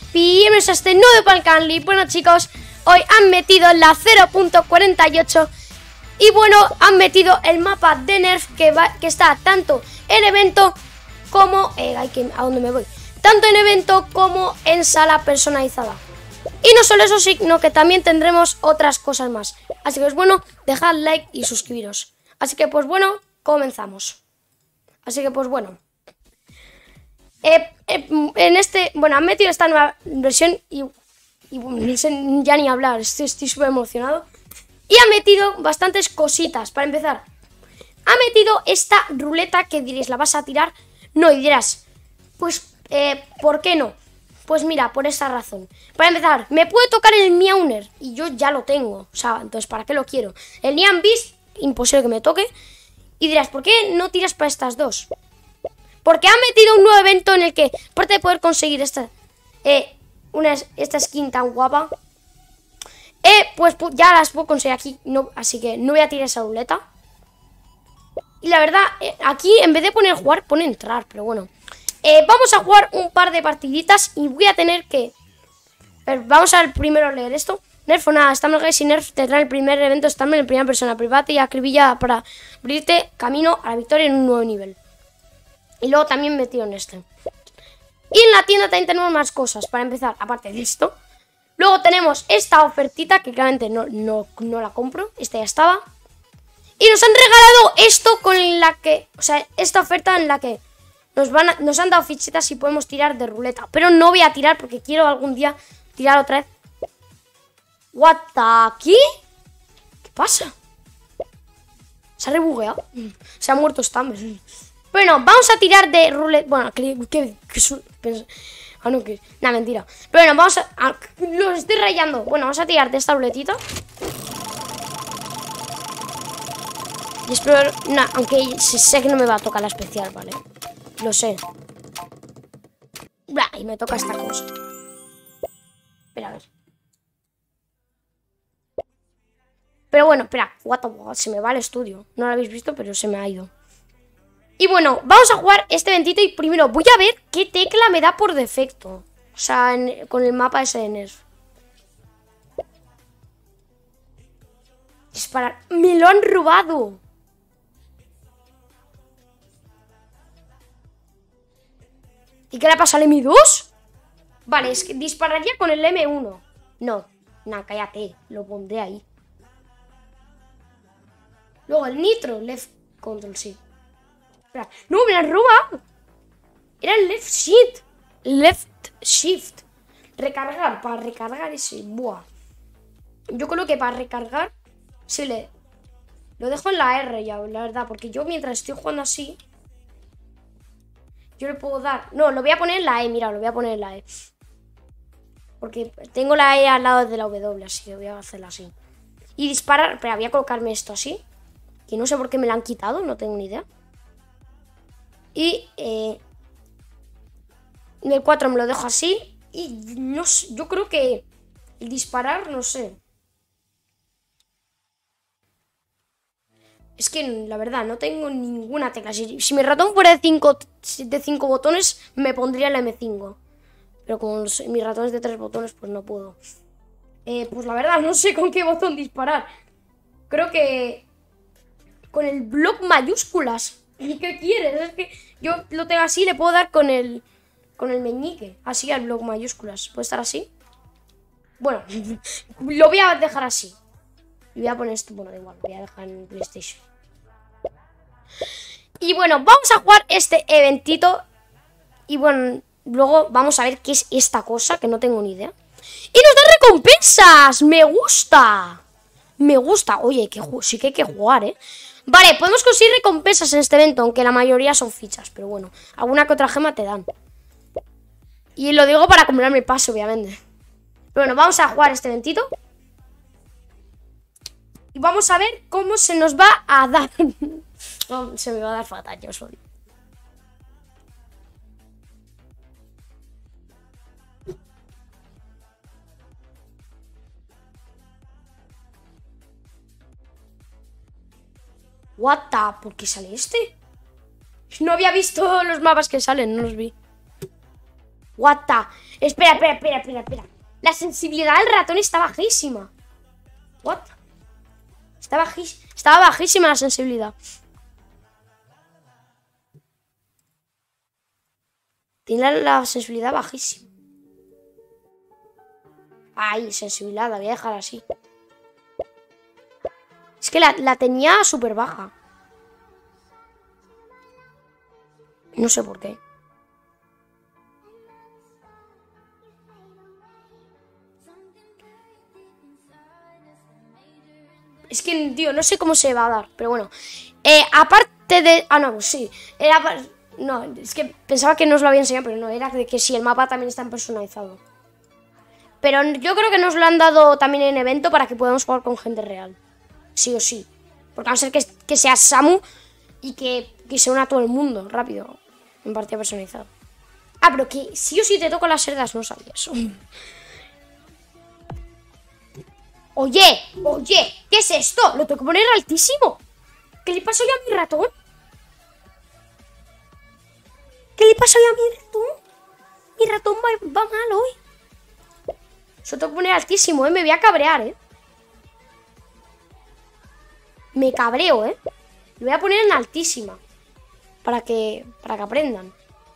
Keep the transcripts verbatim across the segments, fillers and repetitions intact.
Bienvenidos a este nuevo Palcanli. Bueno chicos, hoy han metido la cero punto cuarenta y ocho y bueno, han metido el mapa de Nerf que, va, que está tanto en evento como... Eh, hay que, ¿a dónde me voy? Tanto en evento como en sala personalizada. Y no solo eso, sino que también tendremos otras cosas más. Así que es bueno, dejad like y suscribiros. Así que pues bueno, comenzamos. Así que pues bueno. Eh, eh, en este, bueno, han metido esta nueva versión y, y no sé ya ni hablar, estoy súper emocionado. Y ha metido bastantes cositas, para empezar. Ha metido esta ruleta que diréis, ¿la vas a tirar? No, y dirás, pues, eh, ¿por qué no? Pues mira, por esta razón. Para empezar, me puede tocar el Meowner y yo ya lo tengo, o sea, entonces ¿para qué lo quiero? El Niam Beast, imposible que me toque. Y dirás, ¿por qué no tiras para estas dos? Porque han metido un nuevo evento en el que, aparte de poder conseguir esta, eh, una, esta skin tan guapa, eh, pues ya las puedo conseguir aquí, no, así que no voy a tirar esa ruleta. Y la verdad, eh, aquí en vez de poner jugar, pone entrar, pero bueno. Eh, vamos a jugar un par de partiditas y voy a tener que... A ver, vamos a ver primero leer esto. Nerf o nada, Stammer Guys y Nerf tendrán el primer evento Stammer en primera persona, private y acribilla para abrirte camino a la victoria en un nuevo nivel. Y luego también metieron este. Y en la tienda también tenemos más cosas. Para empezar, aparte de esto. Luego tenemos esta ofertita que claramente no, no, no la compro. Esta ya estaba. Y nos han regalado esto con la que... O sea, esta oferta en la que nos, van a, nos han dado fichitas y podemos tirar de ruleta. Pero no voy a tirar porque quiero algún día tirar otra vez. ¿What the... ¿Qué? ¿Qué pasa? Se ha rebugueado. Se ha muerto Stammer. Bueno, vamos a tirar de ruleta. Bueno, que, que, que ah, no, que. Nada, mentira. Pero bueno, vamos a. a los estoy rayando. Bueno, vamos a tirar de esta ruletita. Y espero. Nah, aunque sé que no me va a tocar la especial, ¿vale? Lo sé. Blah, y me toca esta cosa. Espera, a ver. Pero bueno, espera. What the fuck, se me va el estudio. No lo habéis visto, pero se me ha ido. Y bueno, vamos a jugar este eventito y primero voy a ver qué tecla me da por defecto. O sea, en, con el mapa ese de Nerf. Disparar. ¡Me lo han robado! ¿Y qué le pasa al M dos? Vale, es que dispararía con el M uno. No, nada, cállate. Lo pondré ahí. Luego el nitro, left control, sí. No, me la han robado. Era el left shift. Left shift. Recargar, para recargar ese. Buah. Yo creo que para recargar sí le... Lo dejo en la R ya, la verdad. Porque yo mientras estoy jugando así, yo le puedo dar... No, lo voy a poner en la E, mira, lo voy a poner en la E. Porque tengo la E al lado de la W, así que voy a hacerla así. Y disparar... Espera, voy a colocarme esto así. Que no sé por qué me la han quitado, no tengo ni idea. Y eh, el cuatro me lo dejo así. Y no sé, yo creo que el disparar, no sé. Es que la verdad, no tengo ninguna tecla. Si, si mi ratón fuera de cinco de cinco botones, me pondría el M cinco. Pero como mi ratón es de tres botones, pues no puedo. Eh, pues la verdad, no sé con qué botón disparar. Creo que con el bloc mayúsculas. ¿Y qué quieres? Es que yo lo tengo así, le puedo dar con el con el meñique, así al bloc mayúsculas. ¿Puede estar así? Bueno, lo voy a dejar así. Y voy a poner esto, bueno, da igual, lo voy a dejar en PlayStation. Y bueno, vamos a jugar este eventito. Y bueno, luego vamos a ver qué es esta cosa, que no tengo ni idea. ¡Y nos da recompensas! ¡Me gusta! Me gusta. Oye, que sí que hay que jugar, ¿eh? Vale, podemos conseguir recompensas en este evento, aunque la mayoría son fichas, pero bueno, alguna que otra gema te dan. Y lo digo para comprarme el pase, obviamente. Pero bueno, vamos a jugar este eventito. Y vamos a ver cómo se nos va a dar. No, se me va a dar fatal, yo soy. What the... ¿Por qué sale este? No había visto los mapas que salen, no los vi. What the... Espera, espera, espera, espera, espera. La sensibilidad del ratón está bajísima. What? Está bajísima. Estaba bajísima la sensibilidad. Tiene la, la sensibilidad bajísima. Ay, sensibilidad, la voy a dejar así. Es que la, la tenía súper baja. No sé por qué. Es que, tío, no sé cómo se va a dar. Pero bueno. Eh, aparte de... Ah, no, pues sí. Era... No, es que pensaba que no os lo había enseñado, pero no. Era de que sí, el mapa también está personalizado. Pero yo creo que nos lo han dado también en evento para que podamos jugar con gente real. Sí o sí. Porque a no ser que, que sea Samu y que, que se una a todo el mundo rápido. En partida personalizada. Ah, pero que sí o sí te toco las cerdas, no sabía eso. Oye, oye, ¿qué es esto? Lo tengo que poner altísimo. ¿Qué le pasa hoy a mi ratón? ¿Qué le pasa hoy a mi ratón? Mi ratón va, va mal hoy. Eso tengo que poner altísimo, ¿eh? Me voy a cabrear, ¿eh? Me cabreo, ¿eh? Lo voy a poner en altísima. Para que, para que aprendan.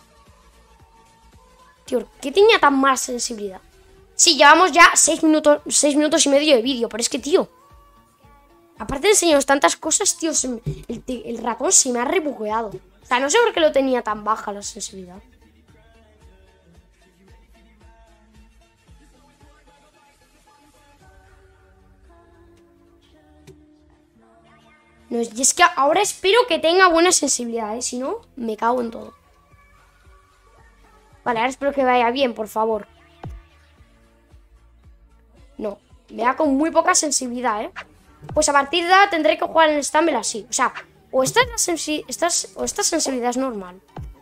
Tío, ¿qué tenía tan mala sensibilidad? Sí, llevamos ya seis minutos, seis minutos y medio de vídeo. Pero es que, tío, aparte de enseñaros tantas cosas, tío, se me, el, el ratón se me ha rebugueado. O sea, no sé por qué lo tenía tan baja la sensibilidad. No, y es que ahora espero que tenga buena sensibilidad, ¿eh? Si no, me cago en todo. Vale, ahora espero que vaya bien, por favor. No, me da con muy poca sensibilidad, ¿eh? Pues a partir de ahora tendré que jugar en Stumble así. O sea, o esta, es la sensi esta, es, o esta sensibilidad es normal.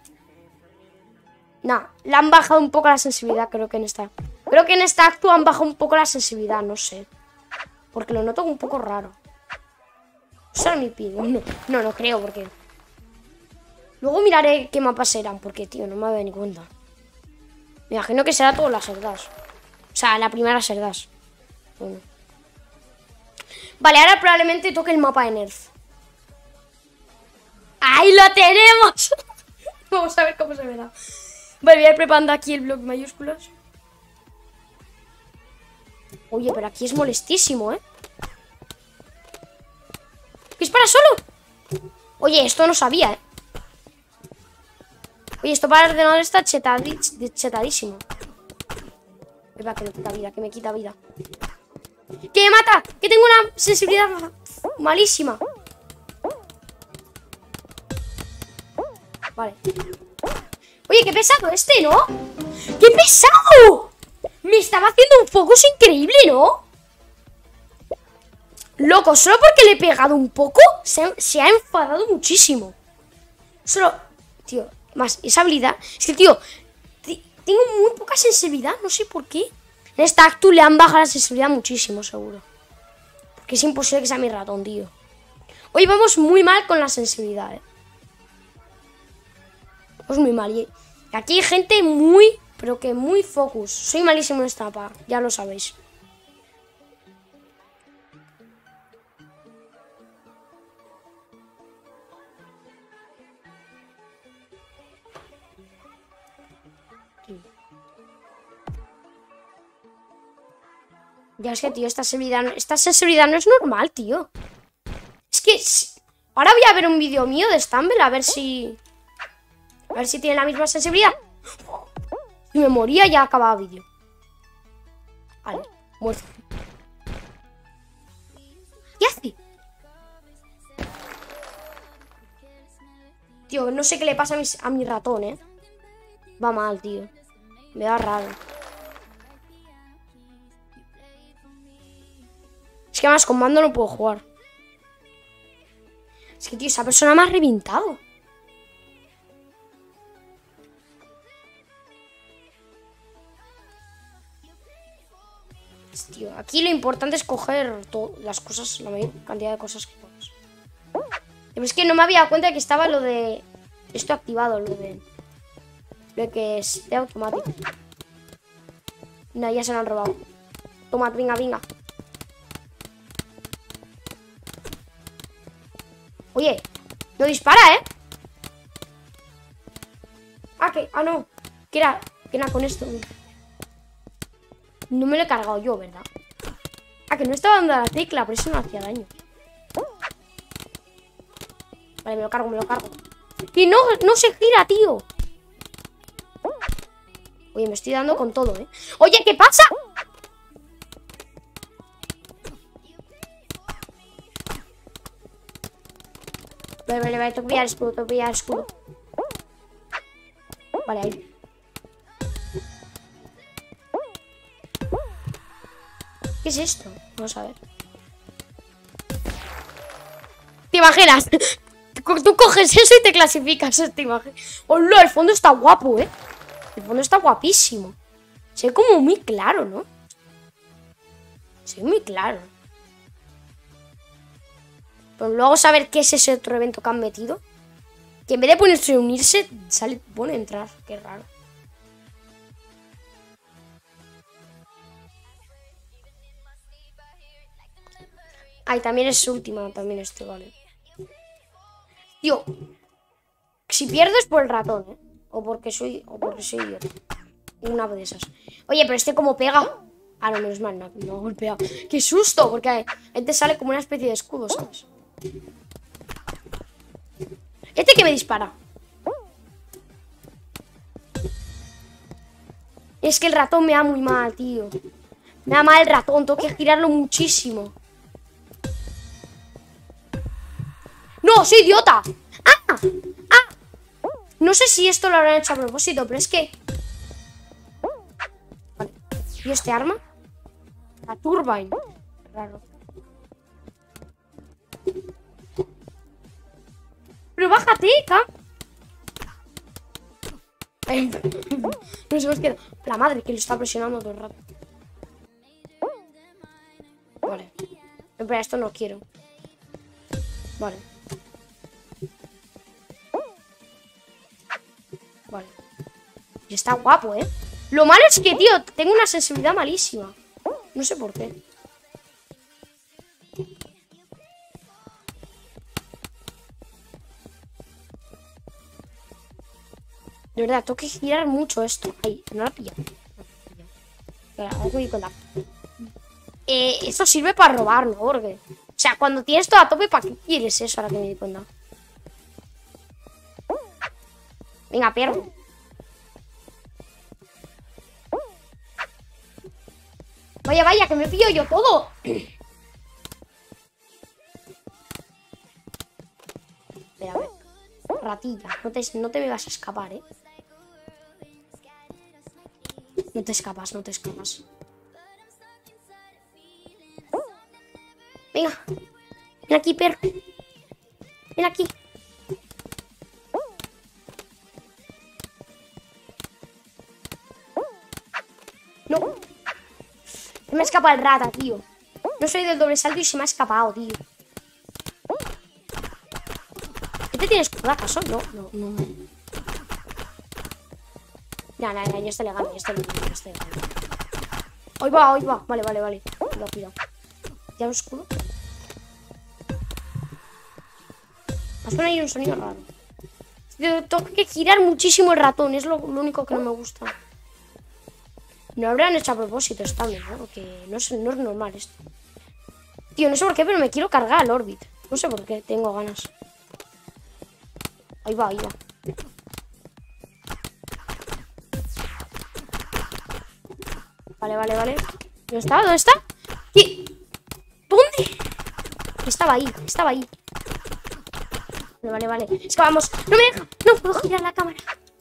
No, le han bajado un poco la sensibilidad, creo que en esta. Creo que en esta acto han bajado un poco la sensibilidad, no sé. Porque lo noto un poco raro. Solo mi pido. No, no, no creo, porque... Luego miraré qué mapas eran, porque, tío, no me había ni cuenta. Me imagino que será todas las cerdas. O sea, la primera cerdas. Bueno. Vale, ahora probablemente toque el mapa de Nerf. ¡Ahí lo tenemos! Vamos a ver cómo se verá. Vale, voy a ir preparando aquí el bloc mayúsculas. Oye, pero aquí es molestísimo, ¿eh? ¿Dispara solo? Oye, esto no sabía, ¿eh? Oye, esto para el ordenador está chetadi chetadísimo. Espera, que me quita vida, que me quita vida. ¡Que me mata! ¡Que tengo una sensibilidad malísima! Vale. Oye, qué pesado este, ¿no? ¡Qué pesado! Me estaba haciendo un focus increíble, ¿no? Loco, solo porque le he pegado un poco se ha, se ha enfadado muchísimo. Solo, tío, más esa habilidad. Es que, tío, tengo muy poca sensibilidad, no sé por qué. En esta actu le han bajado la sensibilidad muchísimo, seguro. Porque es imposible que sea mi ratón, tío. Hoy vamos muy mal con la sensibilidad, eh. Vamos muy mal. Y aquí hay gente muy, pero que muy focus. Soy malísimo en esta mapa, ya lo sabéis. Ya es que, tío, esta sensibilidad, esta sensibilidad no es normal, tío. Es que... Ahora voy a ver un vídeo mío de Stumble, a ver si... A ver si tiene la misma sensibilidad. Si me moría ya acababa el vídeo. Vale, muerto. ¿Qué hace? Tío, no sé qué le pasa a mi, a mi ratón, ¿eh? Va mal, tío. Me da raro. Es que además con mando no puedo jugar. Es que, tío, esa persona me ha reventado. Tío, aquí lo importante es coger las cosas, la mayor cantidad de cosas que puedas. Pero es que no me había dado cuenta de que estaba lo de... Esto activado, lo de... Lo que es de automático. No, ya se lo han robado. Toma, venga, venga. Oye, no dispara, ¿eh? Ah, que... Ah, no. ¿Qué era? ¿Qué era con esto? No me lo he cargado yo, ¿verdad? Ah, que no estaba dando a la tecla, por eso no hacía daño. Vale, me lo cargo, me lo cargo. Y no, no se gira, tío. Oye, me estoy dando con todo, ¿eh? Oye, ¿qué pasa? Vale, vale, vale, tengo que pillar el escudo, tengo que pillar el escudo. Vale, ahí. ¿Qué es esto? Vamos a ver. ¿Te imaginas? Tú coges eso y te clasificas, ¿te imaginas? ¡Hola! El fondo está guapo, ¿eh? El fondo está guapísimo. Se ve como muy claro, ¿no? Se ve muy claro. Pero luego saber qué es ese otro evento que han metido. Que en vez de ponerse unirse, sale, pone entrar. Qué raro. Ay, también es última, también este, vale. Tío, si pierdo es por el ratón, ¿eh? O porque soy, o porque soy idiota. Una de esas. Oye, pero este como pega. Ah, no, menos mal, no, no golpea. ¡Qué susto! Porque este sale como una especie de escudo, ¿sabes? Este que me dispara. Es que el ratón me da muy mal, tío. Me da mal el ratón, tengo que girarlo muchísimo. ¡No, soy idiota! ¡Ah! ¡Ah! No sé si esto lo habrán hecho a propósito, pero es que... Vale. ¿Y este arma? La Turbine. Raro. Pero bájate, ¿ca? Nos hemos quedado. La madre que lo está presionando todo el rato. Vale. Espera, esto no quiero. Vale. Vale. Y está guapo, ¿eh? Lo malo es que, tío, tengo una sensibilidad malísima. No sé por qué. De verdad, tengo que girar mucho esto. Ay, no la pillo. No la eh, esto sirve para robar, ¿no? Porque... O sea, cuando tienes todo a tope, ¿para qué quieres eso? Ahora que me di cuenta. Venga, perro. Vaya, vaya, que me pillo yo todo. Espera, a ver. Ratita, no te, no te me vas a escapar, ¿eh? No te escapas, no te escapas. Venga. Ven aquí, perro. Ven aquí. No. Se me ha escapado el rata, tío. No soy del doble salto y se me ha escapado, tío. ¿Este tiene escudo acaso? No, no, no. Ya, ya, ya, ya este le gano, ya este le gano, ya este le gano. Hoy va, hoy va. Vale, vale, vale. Cuidado, cuidado. ¿Ya lo escudo? Ha sonado ahí un sonido raro. Tengo que girar muchísimo el ratón, es lo, lo único que no me gusta. No habrán hecho a propósito esta, ¿no? Porque no es, no es normal esto. Tío, no sé por qué, pero me quiero cargar al Orbit. No sé por qué, tengo ganas. Ahí va, ahí va. Vale, vale, vale. ¿Dónde está? ¿Dónde está? ¿Qué? ¿Dónde? Estaba ahí, estaba ahí. Vale, vale, vale. Es que vamos. No me deja. No puedo girar la cámara.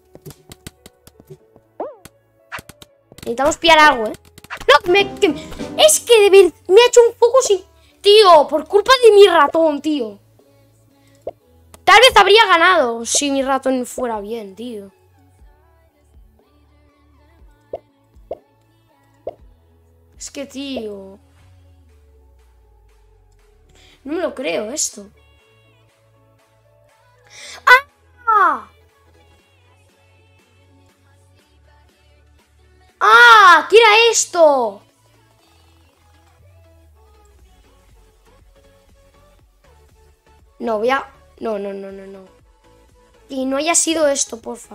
Necesitamos pillar algo, ¿eh? No, me, que, es que de ver, me ha hecho un foco sin... Tío, por culpa de mi ratón, tío. Tal vez habría ganado si mi ratón fuera bien, tío. Es que, tío... No me lo creo esto. ¡Ah! ¡Ah! ¿Qué era esto? No, voy a... No, no, no, no, no. Y no haya sido esto, porfa.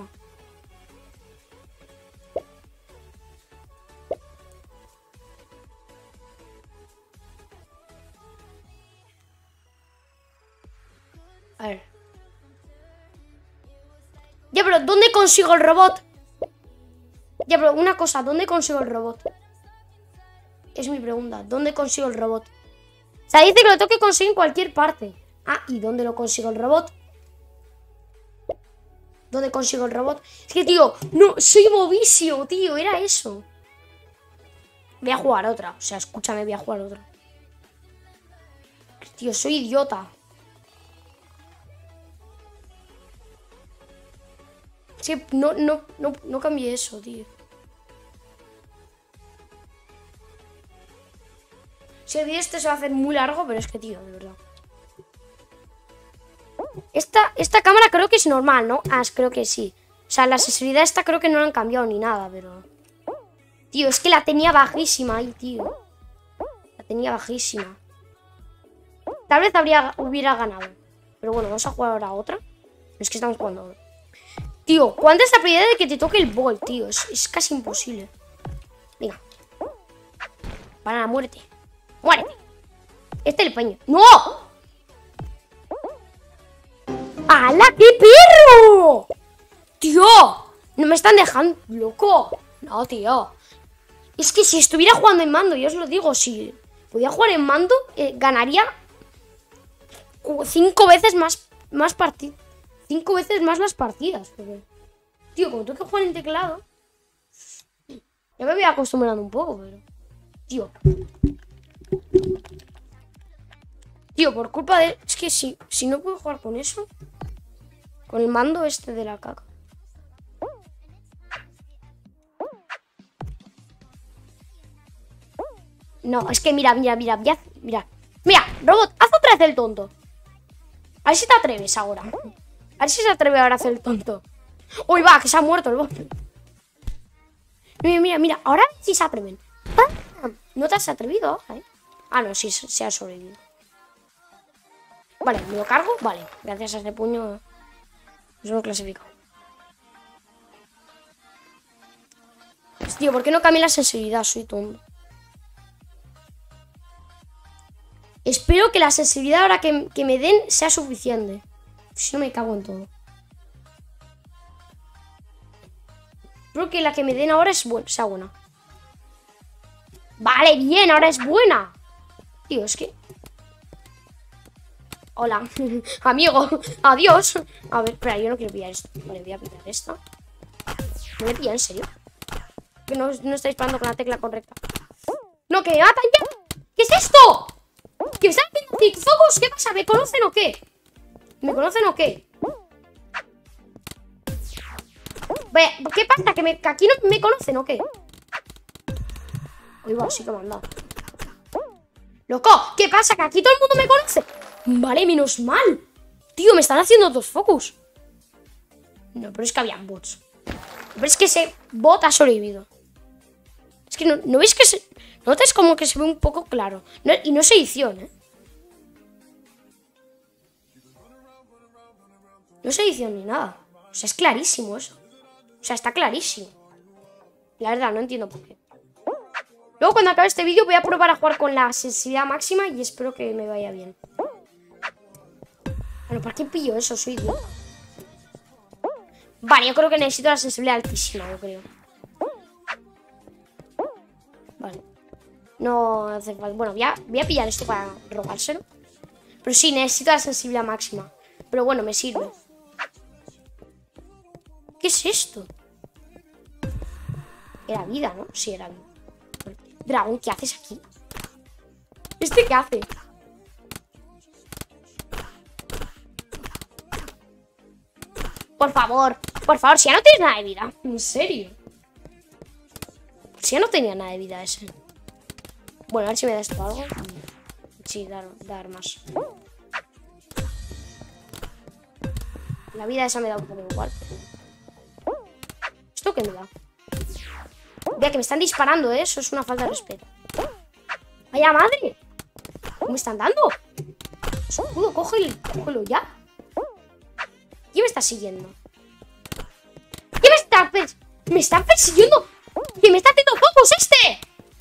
A ver. Ya, pero ¿dónde consigo el robot? Ya, pero una cosa, ¿dónde consigo el robot? Es mi pregunta, ¿dónde consigo el robot? O sea, dice que lo tengo que conseguir en cualquier parte. Ah, ¿y dónde lo consigo el robot? ¿Dónde consigo el robot? Es que, tío, no, soy bobísimo, tío, era eso. Voy a jugar otra, o sea, escúchame, voy a jugar otra. Tío, soy idiota. Es que no, no, no, no cambié eso, tío. Si el vídeo este se va a hacer muy largo, pero es que, tío, de verdad. Esta, esta cámara creo que es normal, ¿no? Ah, creo que sí. O sea, la sensibilidad esta creo que no la han cambiado ni nada, pero... Tío, es que la tenía bajísima ahí, tío. La tenía bajísima. Tal vez habría, hubiera ganado. Pero bueno, vamos a jugar ahora otra. Es que estamos jugando ahora. Tío, ¿cuánta es la probabilidad de que te toque el bol, tío? Es, es casi imposible. Venga. Banana, muérete. ¡Muérete! Este es el peño. ¡No! ¡Hala, qué perro! ¡Tío! No me están dejando loco. No, tío. Es que si estuviera jugando en mando, yo os lo digo, si podía jugar en mando, eh, ganaría cinco veces más, más partidas. Cinco veces más las partidas. Porque, tío, como tengo que jugar en teclado, ya me voy acostumbrando un poco, pero... Tío. Tío, por culpa de... Es que si, si no puedo jugar con eso... Con el mando este de la caca. No, es que mira, mira, mira, mira, mira. Mira, robot, haz otra vez el tonto. A ver si te atreves ahora. A ver si se atreve ahora a hacer el tonto. Uy, va, que se ha muerto el bot. Mira, mira, mira, ahora sí se atreven. No te has atrevido, ¿eh? Ah, no, sí, se ha sobrevivido. Vale, ¿me lo cargo? Vale, gracias a ese puño nos hemos clasificado. Tío, ¿por qué no cambia la sensibilidad? Soy tonto. Espero que la sensibilidad ahora que, que me den sea suficiente. Si no me cago en todo. Espero que la que me den ahora es buena, sea buena. Vale, bien, ahora es buena. Tío, es que... Hola, amigo, adiós. A ver, espera, yo no quiero pillar esto. Vale, voy a pillar esto. ¿Me voy a pillar en serio? Que no, no estoy disparando con la tecla correcta. No, que me matan ya. ¿Qué es esto? ¿Que me están haciendo tic-focus? ¿Qué pasa? ¿Me conocen o qué? ¿Me conocen o qué? ¿Qué pasa? ¿Que, me, que aquí no me conocen o qué? Uy, va, sí que me han dado. ¡Loco! ¿Qué pasa? ¿Que aquí todo el mundo me conoce? Vale, menos mal. Tío, me están haciendo dos focus. No, pero es que habían bots. Pero es que ese bot ha sobrevivido. Es que no, ¿no veis que se... ¿Notas como que se ve un poco claro? No, y no es edición, ¿eh? No es edición ni nada. O sea, es clarísimo eso. O sea, está clarísimo. La verdad, no entiendo por qué. Luego, cuando acabe este vídeo, voy a probar a jugar con la sensibilidad máxima y espero que me vaya bien. Bueno, ¿para qué pillo eso? Soy idiota. Vale, yo creo que necesito la sensibilidad altísima, yo creo. Vale. No hace falta. Bueno, voy a, voy a pillar esto para robárselo. Pero sí, necesito la sensibilidad máxima. Pero bueno, me sirve. ¿Qué es esto? Era vida, ¿no? Sí, era vida. Dragón, ¿qué haces aquí? ¿Este qué hace? Por favor, por favor, si ya no tienes nada de vida. ¿En serio? Si ya no tenía nada de vida ese. Bueno, a ver si me da esto algo. Sí, dar, dar más. La vida esa me da un poco igual. ¿Esto qué me da? Vea que me están disparando, ¿eh? Eso es una falta de respeto. ¡Vaya madre! ¿Cómo me están dando? Escudo, cógelo, cógelo ya. ¿Quién me está siguiendo? ¿Quién me está pers- me está persiguiendo? ¿Quién me está haciendo focos este?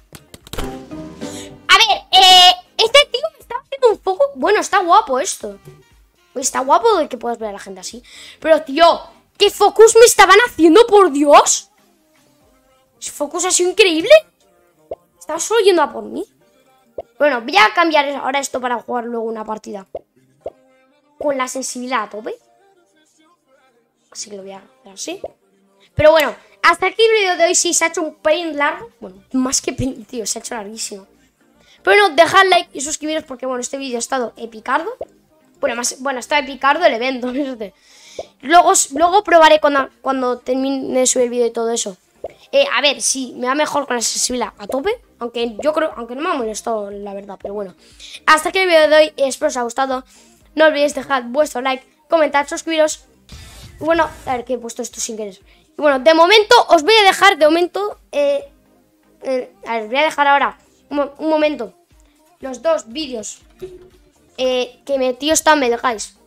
A ver, eh, este tío me está haciendo un foco. Bueno, está guapo esto. Pues está guapo de que puedas ver a la gente así. Pero tío, ¿qué focus me estaban haciendo, por Dios? ¿Ese focus ha sido increíble? Estaba solo yendo a por mí. Bueno, voy a cambiar ahora esto para jugar luego una partida con la sensibilidad a tope. Así que lo voy a hacer así. Pero bueno, hasta aquí el vídeo de hoy. Sí, se ha hecho un pelín largo. Bueno, más que pelín, tío, se ha hecho larguísimo. Pero bueno, dejad like y suscribiros porque, bueno, este vídeo ha estado epicardo. Bueno, más, bueno, está epicardo el evento. Luego, luego probaré cuando, cuando termine de subir el vídeo y todo eso. Eh, a ver, si me va mejor con la sensibilidad a tope. Aunque yo creo, aunque no me ha molestado, la verdad, pero bueno. Hasta aquí el vídeo de hoy, espero os haya gustado. No olvidéis dejar vuestro like, comentar, suscribiros. Y bueno, a ver que he puesto esto sin querer. Y bueno, de momento os voy a dejar, de momento, eh, eh, a ver, voy a dejar ahora, un, un momento, los dos vídeos eh, que metió esta Mad Guys.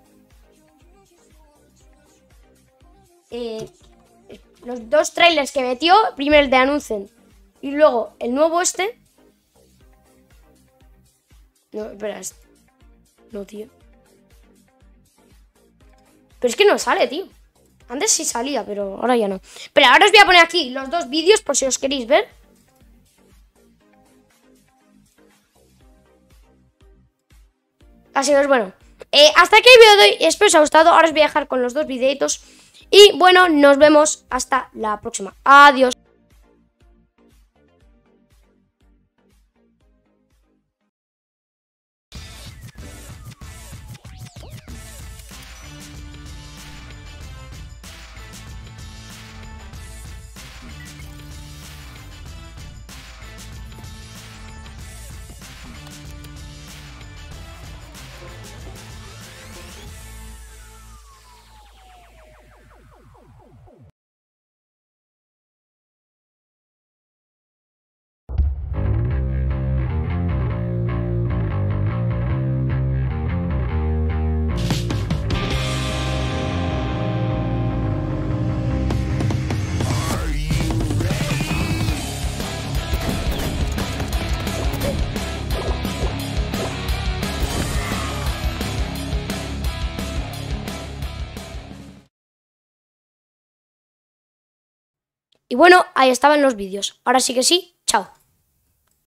Eh, los dos trailers que metió, primero el de Anuncen y luego el nuevo este. No, espera, este. No, tío. Pero es que no sale, tío. Antes sí salía, pero ahora ya no. Pero ahora os voy a poner aquí los dos vídeos por si os queréis ver. Así que, bueno. Eh, hasta aquí el vídeo de hoy. Espero os haya gustado. Ahora os voy a dejar con los dos videitos. Y bueno, nos vemos hasta la próxima. Adiós. Y bueno, ahí estaban los vídeos. Ahora sí que sí.